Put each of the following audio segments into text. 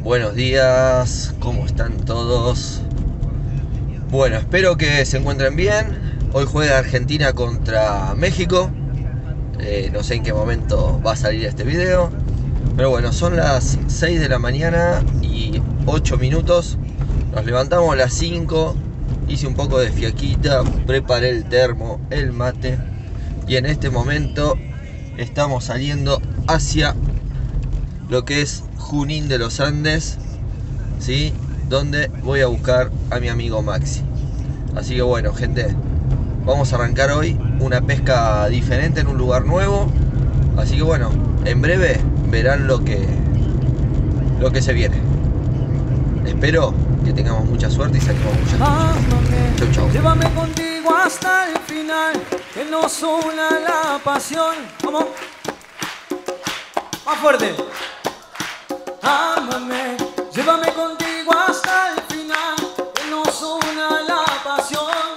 Buenos días, ¿cómo están todos? Bueno, espero que se encuentren bien. Hoy juega Argentina contra México. No sé en qué momento va a salir este video, pero bueno, son las 6 de la mañana y 8 minutos. Nos levantamos a las 5. Hice un poco de fiaquita, preparé el termo, el mate, y en este momento estamos saliendo hacia lo que es Junín de los Andes, ¿sí? Donde voy a buscar a mi amigo Maxi. Así que bueno, gente, vamos a arrancar hoy una pesca diferente en un lugar nuevo. Así que bueno, en breve verán lo que se viene. Espero que tengamos mucha suerte y saquemos mucha suerte. Chau, chau. Llévame contigo hasta el final, que nos una la pasión. ¿Cómo? Más fuerte. Ámame, llévame contigo hasta el final, que nos una la pasión.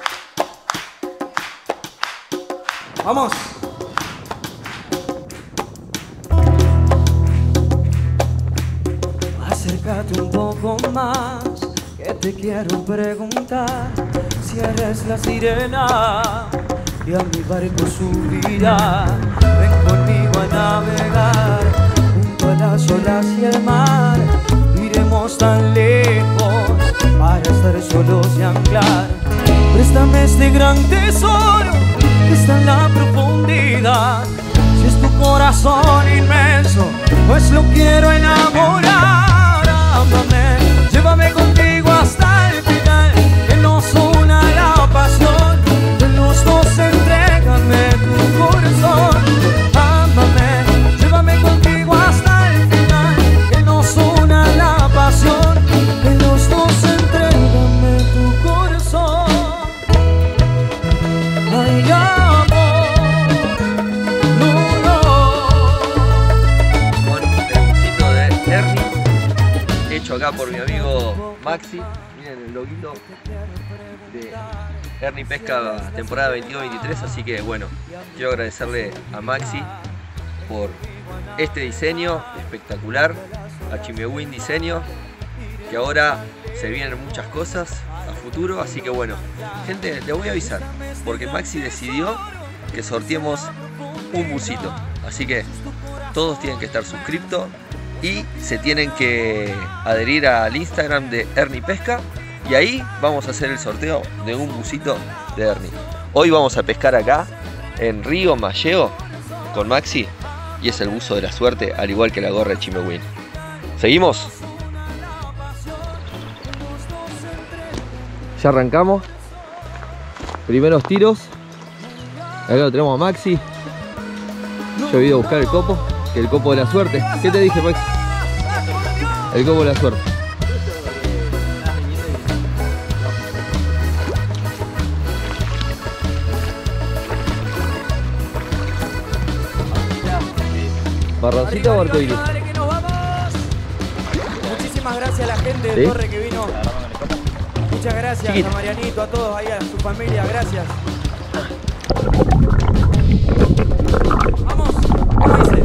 Vamos. Acércate un poco más, que te quiero preguntar si eres la sirena y a mi barco subirá. Ven conmigo a navegar junto a las olas y el mar. Iremos tan lejos para estar solos y anclar. Préstame este gran tesoro que está en la profundidad. Si es tu corazón inmenso, pues lo quiero enamorar. Ámame, llévame contigo hasta el final, que nos una la pasión. De los dos entrégame tu corazón. Ámame, llévame contigo hasta el final, que nos una la pasión. De los dos entrégame tu corazón. Ay, amor, hecho acá por mi amigo Maxi. Miren el loguito de Ernie Pesca temporada 22-23. Así que bueno, quiero agradecerle a Maxi por este diseño espectacular, a Chimewin Diseño, que ahora se vienen muchas cosas a futuro. Así que bueno, gente, les voy a avisar, porque Maxi decidió que sorteemos un busito. Así que todos tienen que estar suscriptos y se tienen que adherir al Instagram de Ernie Pesca, y ahí vamos a hacer el sorteo de un busito de Ernie. Hoy vamos a pescar acá en Río Malleo con Maxi, y es el buzo de la suerte, al igual que la gorra de Chimewin. ¿Seguimos? Ya arrancamos. Primeros tiros. Acá lo tenemos a Maxi. Yo he ido a buscar el copo. El copo de la suerte. ¿Qué te dije, Maxi? El copo de la suerte. ¿Marroncito o arcoíris? Muchísimas gracias a la gente de Torre que vino. Muchas gracias a Marianito, a todos ahí, a su familia. Gracias. Vamos. ¿Cómo dice?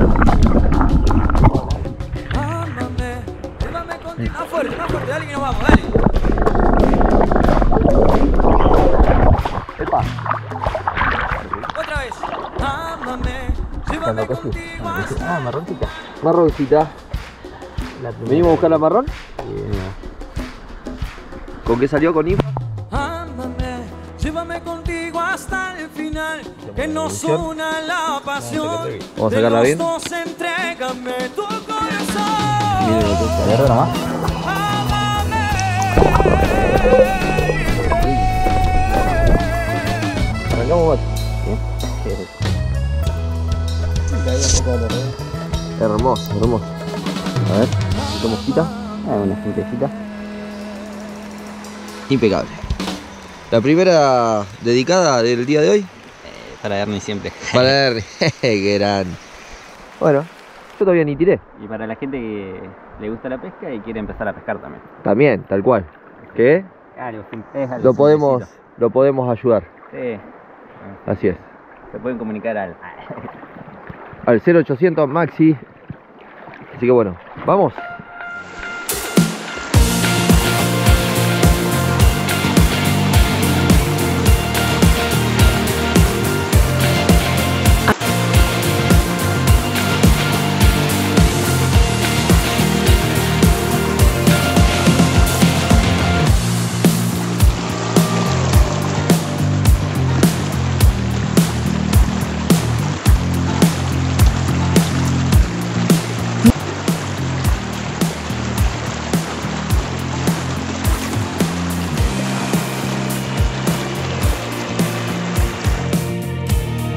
Más fuerte, dale que nos vamos, dale. Epa. Otra vez. Ámame, llévame contigo hasta... marroncita. Marroncita. ¿Venimos a buscar la marrón? ¿Con qué salió? ¿Con IVA? Ámame, llévame contigo hasta el final, que nos una la pasión. Vamos a sacarla bien. Entrégame tu corazón. Miren lo que se agarra nomás. Arrancamos, hermoso, hermoso. A ver, esta mosquita. Una puntecita. Impecable. La primera dedicada del día de hoy. Para Ernie siempre. Para Ernie. Qué gran. Bueno, yo todavía ni tiré. Y para la gente que le gusta la pesca y quiere empezar a pescar también. También, tal cual. ¿Qué? Lo podemos ayudar. Sí. Así es. Se pueden comunicar al 0800 Maxi. Así que bueno, vamos.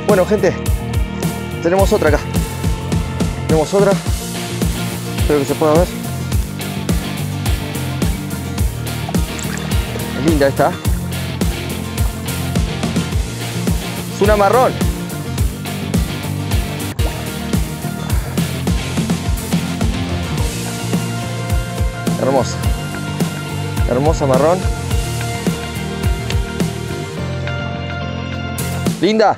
Bueno, gente, tenemos otra acá. Tenemos otra. Espero que se pueda ver. Es linda esta. Es una marrón. Hermosa. Hermosa marrón. Linda.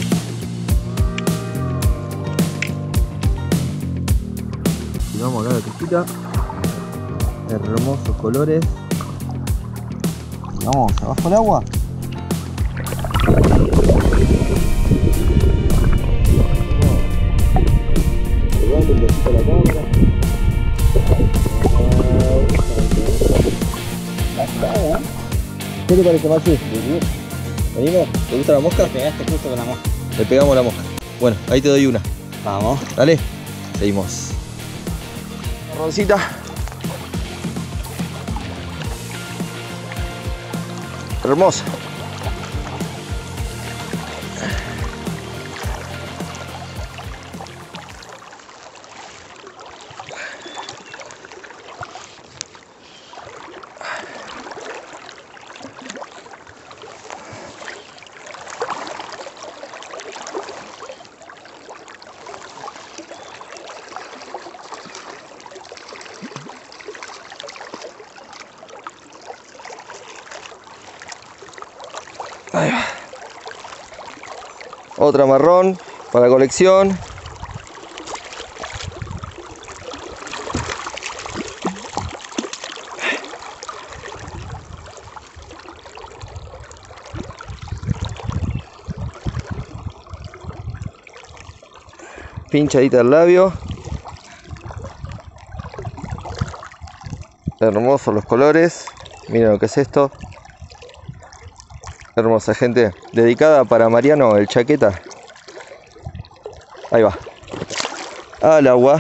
Y vamos acá a la cosita. Hermosos colores. Y vamos abajo el agua. ¿Qué te parece, Maxi? ¿Venimos? ¿Te gusta la mosca? Te pegaste justo con la mosca. Le pegamos la mosca. Bueno, ahí te doy una. Vamos. Dale. Seguimos. Marroncita. Hermosa. Ahí va. Otra marrón para colección. Pinchadita el labio. Hermosos los colores. Miren lo que es esto. Hermosa, gente. Dedicada para Mariano, el chaqueta. Ahí va. Al agua.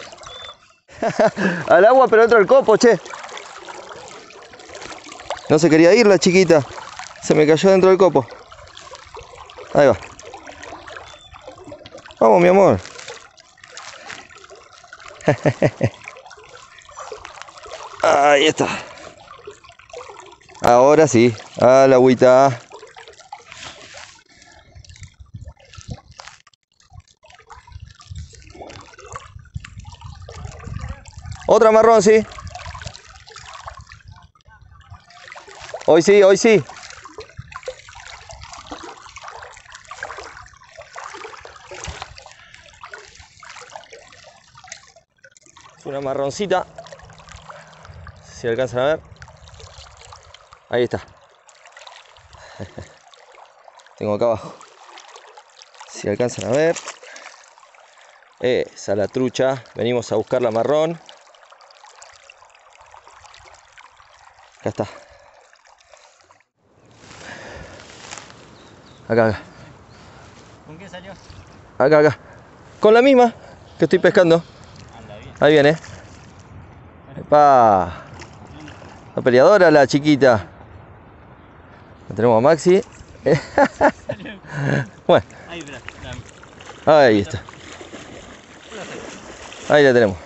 Al agua, pero dentro del copo, che. No se quería ir la chiquita. Se me cayó dentro del copo. Ahí va. Vamos, mi amor. Ahí está. Ahora sí, a la agüita. Otra marrón, sí. Hoy sí, hoy sí. Una marroncita. Si alcanzan a ver. Ahí está. Tengo acá abajo. Si alcanzan a ver. Esa la trucha. Venimos a buscar la marrón. Acá está. Acá, acá. ¿Con qué salió? Acá, acá. Con la misma que estoy pescando. Anda bien. Ahí viene. ¡Epa! La peleadora, la chiquita. La tenemos a Maxi. Bueno. Ahí, espera. Ahí está. Ahí la tenemos.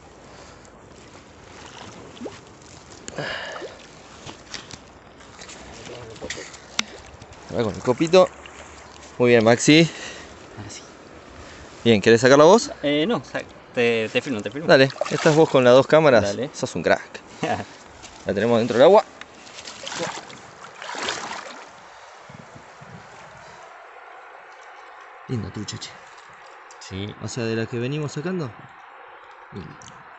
Ahora con el copito. Muy bien, Maxi. Ahora sí. Bien, ¿querés sacar la voz? No, te filmo, te filmo. Dale, estás vos con las dos cámaras. Dale. Sos un crack. La tenemos dentro del agua. Linda trucha, che. Sí. O sea, de la que venimos sacando. Linda.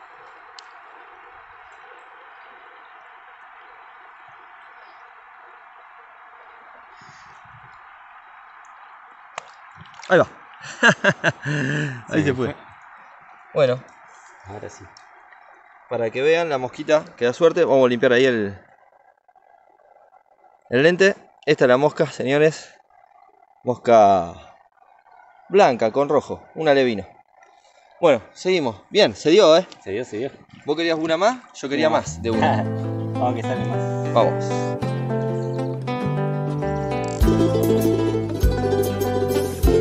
Ahí va. Ahí se fue. Bueno, Ahora sí. para que vean la mosquita que da suerte, vamos a limpiar ahí el lente. Esta es la mosca, señores. Mosca blanca con rojo, un alevino. Bueno, seguimos. Bien, se dio, ¿eh? Se dio, se dio. ¿Vos querías una más? Yo quería más de una. Vamos que sale más. Vamos.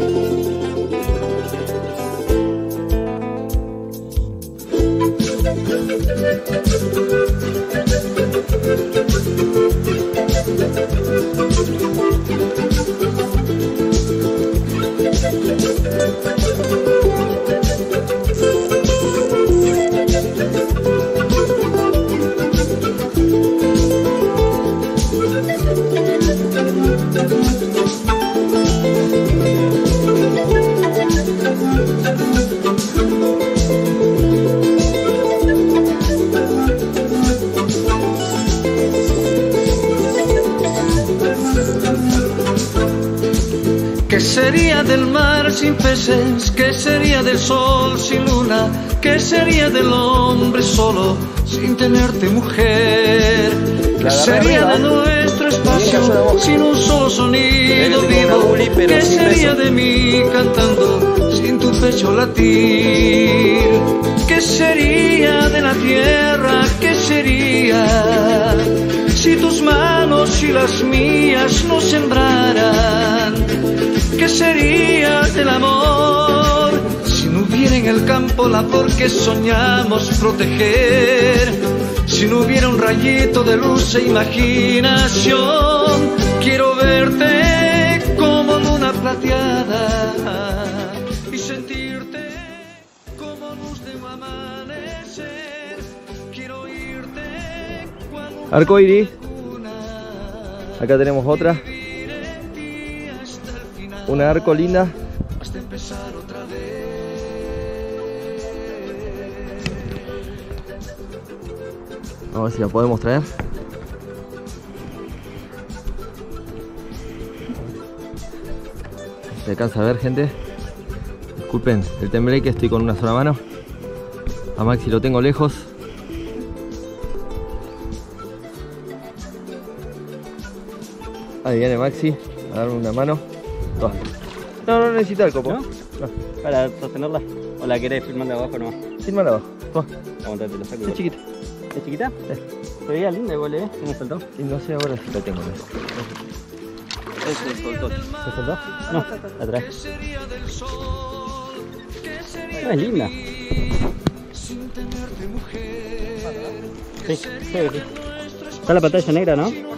¿Qué sería del mar sin peces? ¿Qué sería del sol sin luna? ¿Qué sería del hombre solo sin tenerte, mujer? ¿Qué sería de nuestro espacio sin un solo sonido vivo? ¿Qué sería de mí cantando sin tu pecho latir? ¿Qué sería de la tierra? ¿Qué sería si tus manos y las mías no sembraran? ¿Qué sería del amor si no hubiera en el campo la flor que soñamos proteger? Si no hubiera un rayito de luz e imaginación. Quiero verte como luna plateada y sentirte como luz de un amanecer. Quiero irte cuando Arcoiris. Acá tenemos otra. Una arco linda. hasta empezar otra vez. Vamos a ver si la podemos traer. Se alcanza a ver, gente. Disculpen el tembleque, estoy con una sola mano. A Maxi lo tengo lejos. Ahí viene Maxi a darme una mano. Toma. No necesita el copo. ¿No? Para sostenerla. ¿O la querés filmar de abajo nomás? Filmala abajo. Toma. Aguantate, lo saco. Es chiquita. ¿Es chiquita? Sí. Se veía linda igual, ¿eh? ¿Cómo saltó? Y no sé ahora si la tengo. Se soltó. ¿Se soltó? No, la trae. No, es linda. Sí, sí. Está la pantalla negra, ¿no? Sí.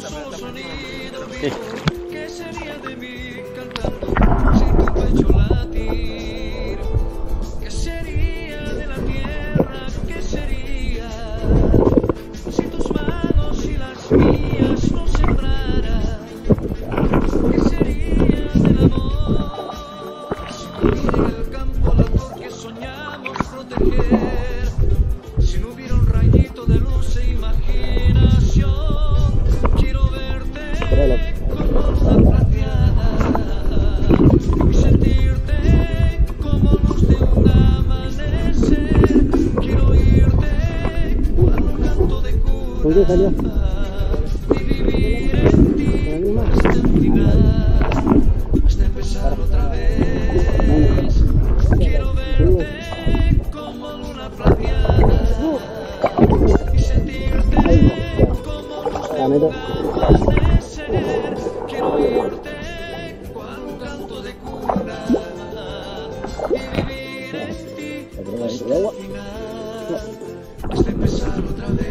Si no hubiera un rayito de luz e imaginación, quiero verte como luz plateada y sentirte como luz de un amanecer. Quiero irte con un canto de cuna y vivir en ti hasta el final, hasta empezar otra vez. Quiero verte como luna plateada y sentirte como luz de un amanecer. Quiero oírte cual un canto de cuna y vivir en ti hasta el final, hasta empezar otra vez.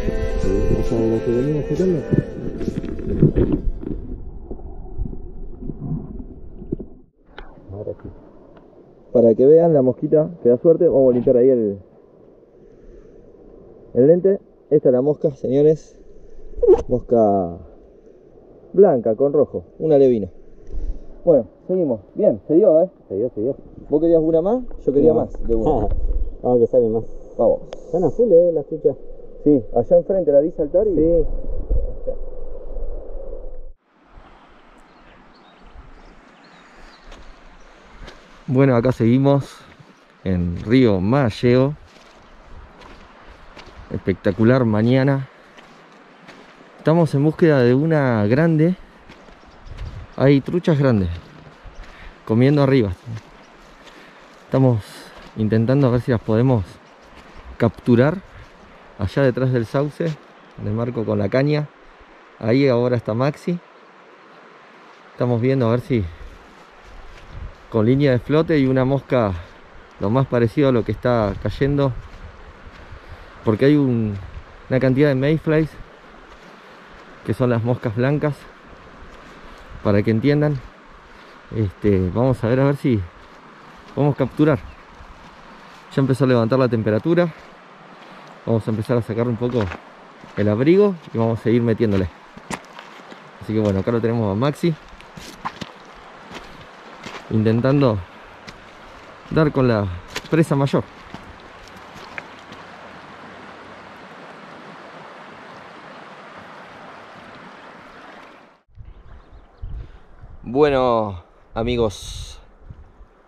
Para que vean la mosquita que da suerte, vamos a limpiar ahí el lente. Esta es la mosca, señores. Mosca blanca con rojo, una levina. Bueno, seguimos. Bien, se dio, Se dio. ¿Vos querías una más? Yo quería más de una. Vamos que salen más. Vamos. Están a full, las truchas. Sí, allá enfrente la vi saltar y... Sí. Bueno, acá seguimos en Río Malleo. Espectacular mañana. Estamos en búsqueda de una grande. Hay truchas grandes comiendo arriba. Estamos intentando a ver si las podemos capturar allá detrás del sauce, en el marco con la caña. Ahí ahora está Maxi. Estamos viendo a ver si con línea de flote y una mosca lo más parecido a lo que está cayendo, porque hay una cantidad de mayflies, que son las moscas blancas, para que entiendan. Vamos a ver si podemos capturar. Ya empezó a levantar la temperatura. Vamos a empezar a sacar un poco el abrigo y vamos a seguir metiéndole. Así que bueno, acá lo tenemos a Maxi intentando dar con la presa mayor. Bueno, amigos,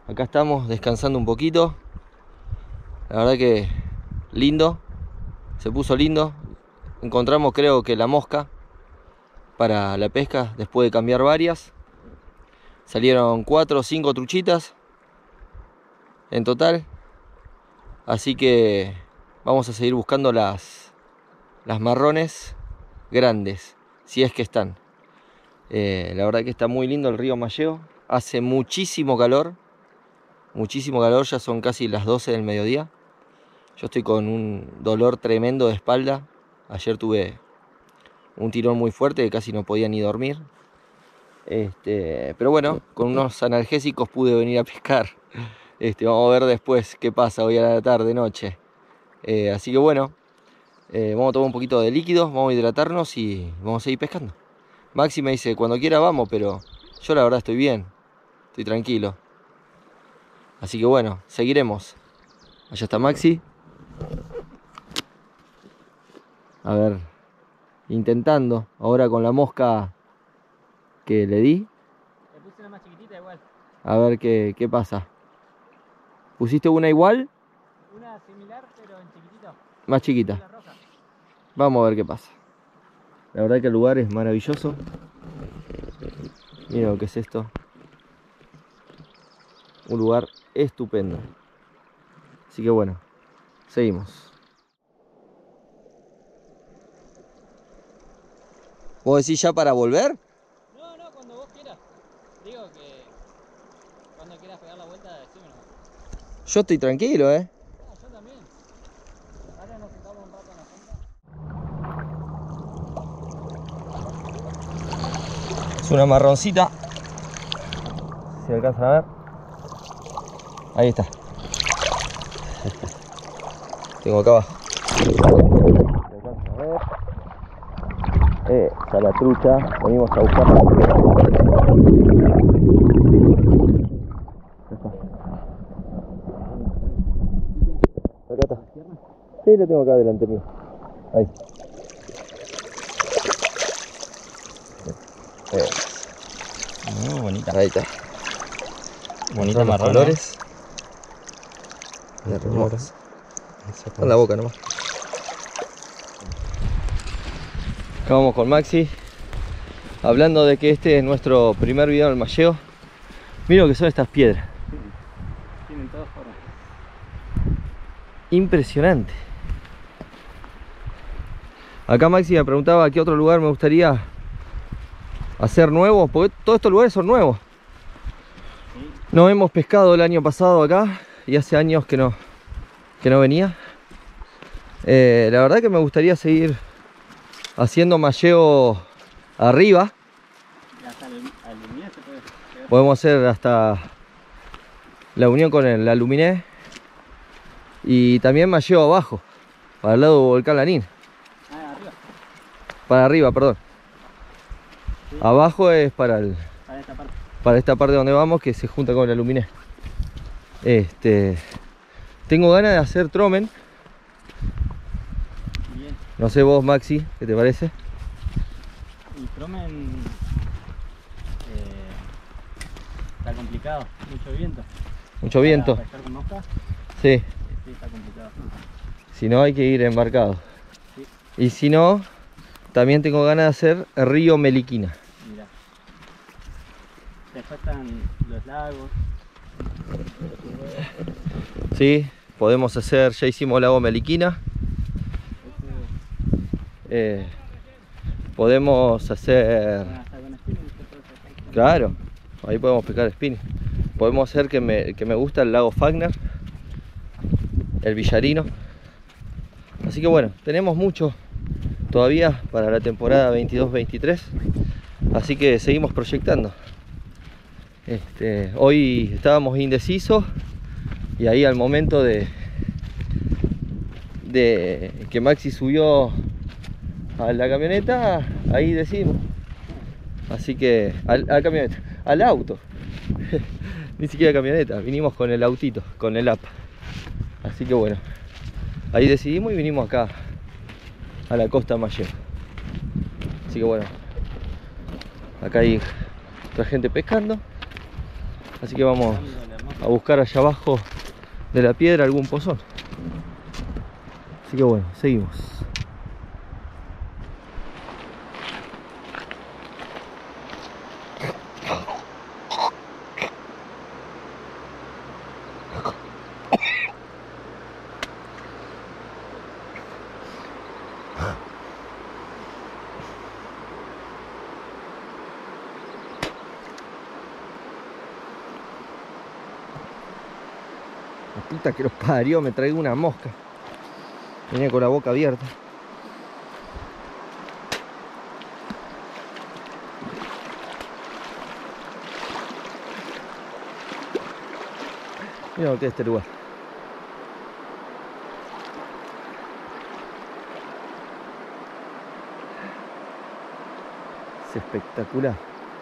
acá estamos descansando un poquito. La verdad que lindo, se puso lindo. Encontramos, creo que la mosca para la pesca después de cambiar varias. Salieron 4 o 5 truchitas en total. Así que vamos a seguir buscando las marrones grandes, si es que están. La verdad que está muy lindo el río Malleo. Hace muchísimo calor, ya son casi las 12 del mediodía. Yo estoy con un dolor tremendo de espalda. Ayer tuve un tirón muy fuerte que casi no podía ni dormir. Pero bueno, con unos analgésicos pude venir a pescar. Vamos a ver después qué pasa hoy a la tarde, noche. Así que bueno, vamos a tomar un poquito de líquidos, vamos a hidratarnos y vamos a seguir pescando. Maxi me dice, cuando quiera vamos, pero yo la verdad estoy bien, estoy tranquilo. Así que bueno, seguiremos. Allá está Maxi. A ver, intentando, ahora con la mosca que le di. Le puse una más chiquitita igual. A ver qué pasa. ¿Pusiste una igual? Una similar, pero en chiquitito. Más chiquita. Vamos a ver qué pasa. La verdad que el lugar es maravilloso. Miren lo que es esto. Un lugar estupendo. Así que bueno, seguimos. ¿Vos decís ya para volver? No, cuando vos quieras. Digo que cuando quieras pegar la vuelta, decímelo. Yo estoy tranquilo, Yo también. Ahora nos sentamos un rato en la punta. Es una marroncita. Si alcanzan a ver. Ahí está. Tengo acá abajo. Si alcanzan a ver. Está la trucha. Venimos a buscar. Acá está. Sí, lo tengo acá delante mío. Ahí. Muy bonita. Ahí está. Bonita marrón. Colores. Hermosa. En la boca nomás. Acá vamos con Maxi. Hablando de que este es nuestro primer video del Malleo. Miren lo que son estas piedras. Tienen todas formas. Impresionante. Acá Maxi me preguntaba qué otro lugar me gustaría hacer nuevo, porque todos estos lugares son nuevos. No hemos pescado el año pasado acá y hace años que no venía. La verdad que me gustaría seguir haciendo malleo arriba. Hasta aluminé se puede. Podemos hacer hasta la unión con la Luminé. Y también malleo abajo, para el lado del volcán Lanín. Arriba. Para arriba, perdón. Sí. Abajo es para esta parte. Para esta parte donde vamos, que se junta con la Luminé. Tengo ganas de hacer tromen. Bien. No sé vos, Maxi, ¿qué te parece? Y tromen está complicado, mucho viento. Mucho viento. ¿Para pescar con mosca? Sí. Sí, está complicado. Si no, hay que ir embarcado. Sí. Y si no, también tengo ganas de hacer el río Meliquina. Mira. Después están los lagos. Sí, podemos hacer, ya hicimos lago Meliquina. Podemos hacer... Claro, ahí podemos pescar spinning. Podemos hacer que me gusta el lago Fagner, el Villarino. Así que bueno, tenemos mucho todavía para la temporada 22-23. Así que seguimos proyectando. Hoy estábamos indecisos y ahí al momento de que Maxi subió a la camioneta, ahí decidimos. Así que al auto. Ni siquiera camioneta, vinimos con el autito, con el app. Así que bueno, ahí decidimos y vinimos acá a la costa Malleo. Así que bueno, acá hay otra gente pescando. Así que vamos a buscar allá abajo de la piedra algún pozón. Así que bueno, seguimos. La puta que los parió, me traigo una mosca. Venía con la boca abierta. Mira lo que es este lugar. Es espectacular.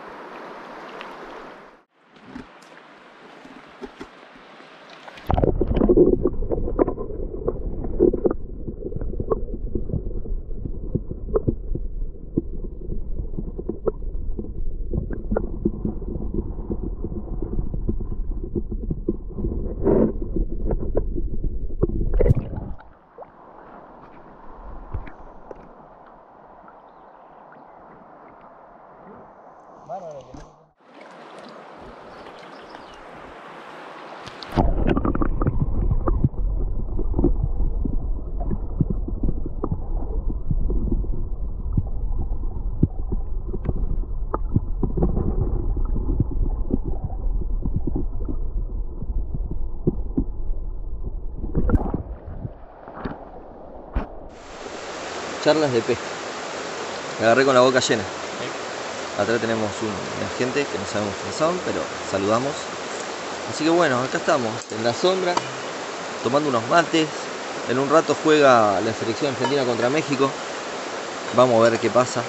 Charlas de pesca. Me agarré con la boca llena. Atrás tenemos una gente que no sabemos quiénes son, pero saludamos. Así que bueno, acá estamos en la sombra, tomando unos mates. En un rato juega la selección argentina contra México. Vamos a ver qué pasa.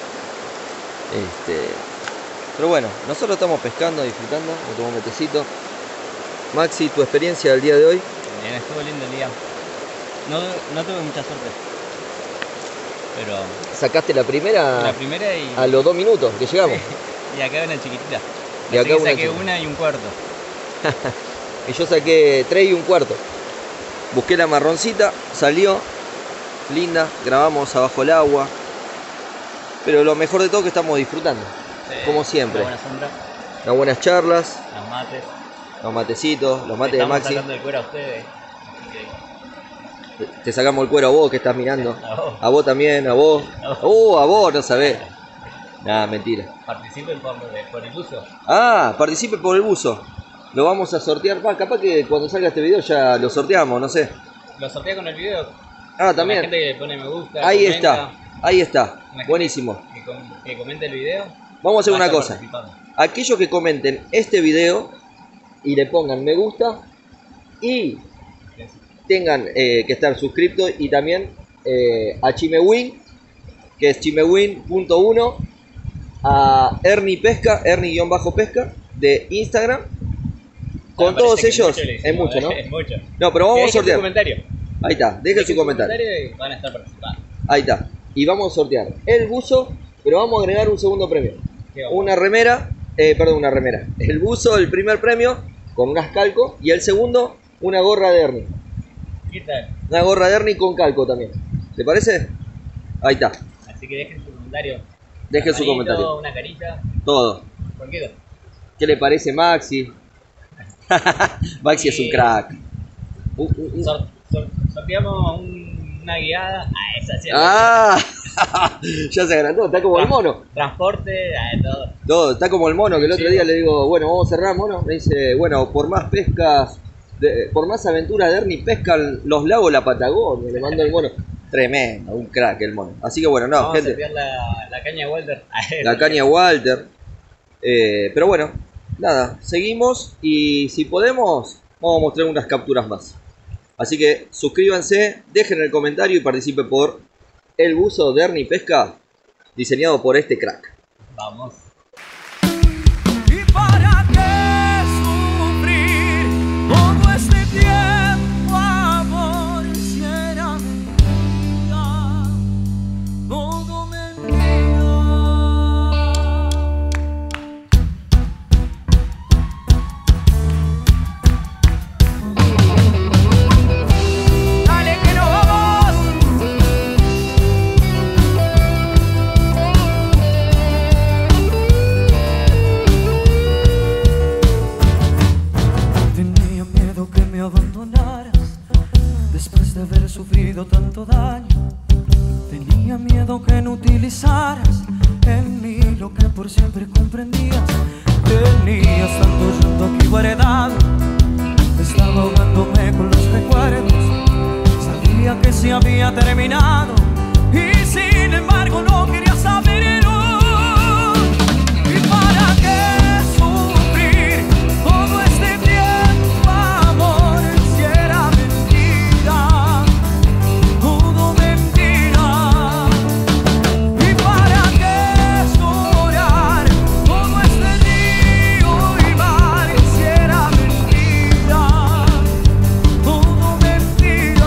Pero bueno, nosotros estamos pescando, disfrutando. Me tomo un metecito. Maxi, tu experiencia del día de hoy. Bien, estuvo lindo el día. No tuve mucha suerte. Pero sacaste la primera y a los 2 minutos que llegamos. Y acá una chiquitita. Y acá saqué una y un cuarto. Y yo saqué 3 y un cuarto. Busqué la marroncita, salió linda, grabamos abajo el agua. Pero lo mejor de todo es que estamos disfrutando, como siempre. Una buena sombra. Unas buenas charlas. Los mates. Los matecitos, los mates de Maxi. Estamos sacando el cuero a ustedes. Te sacamos el cuero a vos que estás mirando. A vos también, a vos. A vos, no sabés. Nada, mentira. Participen por el buzo. Ah, participe por el buzo. Lo vamos a sortear. Capaz que cuando salga este video ya lo sorteamos, no sé. Lo sortea con el video. Ah, también. La gente que le pone me gusta. Ahí comenta. Ahí está. Buenísimo. Que comente el video. Vamos a hacer una cosa. Aquellos que comenten este video y le pongan me gusta y tengan que estar suscriptos, y también a Chimewin, que es chimewin.1, a Ernie Pesca, Ernie-Pesca de Instagram. Con todos ellos es mucho, ¿no? Es mucho. No, pero vamos a sortear. Ahí está, dejen su comentario. Y van a estar participando. Ahí está. Y vamos a sortear el buzo, pero vamos a agregar un segundo premio. Una remera, el buzo, el primer premio, con unas calco, y el segundo, una gorra de Ernie. ¿Qué tal? Una gorra de Ernie con calco también. ¿Te parece? Ahí está. Así que dejen su comentario. Dejen su comentario. Una carita. Todo. Cualquiera. ¿Qué le parece Maxi? Maxi es un crack. Sorteamos una guiada. Esa sí. Ya se agrandó, está como el mono. Transporte, todo. Todo, está como el mono, que el otro día le digo, bueno, vamos a cerrar, mono. Me dice, bueno, por más pescas, por más aventuras de Ernie, pescan los lagos la Patagonia. Le mando el mono. Tremendo, un crack el mono. Así que bueno, vamos gente. A sortear la caña Walter. La caña Walter. Pero bueno, nada, seguimos y si podemos, vamos a mostrar unas capturas más. Así que suscríbanse, dejen el comentario y participen por el buzo de Ernie Pesca, diseñado por este crack. Vamos. ¿Y para qué sufrir todo este tiempo, amor? Si era mentira, todo mentira. sufrido tanto daño. Tenía miedo que no utilizaras en mí lo que por siempre comprendías. Tenías tanto llanto aquí guardado, estaba ahogándome con los recuerdos. Sabía que se había terminado y sin embargo no quería saberlo. ¿Y para qué sufrir todo este tiempo, amor? Si era mentira, todo mentira. ¿Y para qué llorar todo este río y mar? Si era mentira, todo mentira.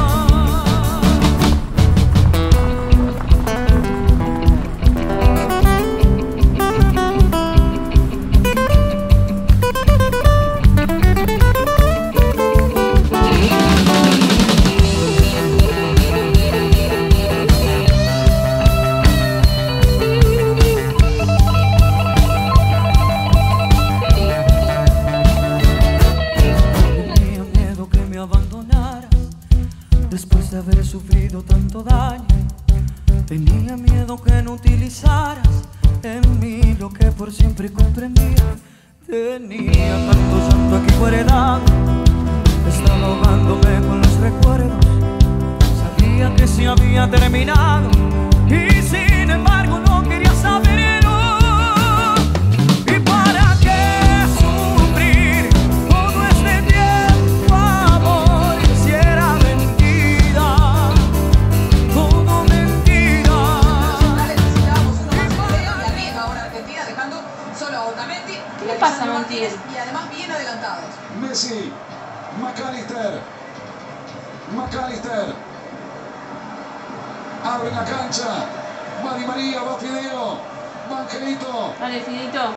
Tenía miedo que me abandonaras después de haber sufrido tanto daño. Tenía miedo que no utilizaras en mí lo que por siempre comprendía. Tenía tanto llanto aquí guardado, estaba ahogándome con los recuerdos. Sabía que se había terminado y sin embargo no quería saberlo. ¿Y para qué sufrir todo este tiempo, amor? Si era mentira, todo mentira. Necesitábamos uno más de arriba ahora Argentina, dejando solo a Otamendi. ¿Qué le pasa a Montiel? Y además bien adelantados. Messi, McAllister, abre la cancha, va Di María, va Fideo, va Angelito. Dale, Fidito.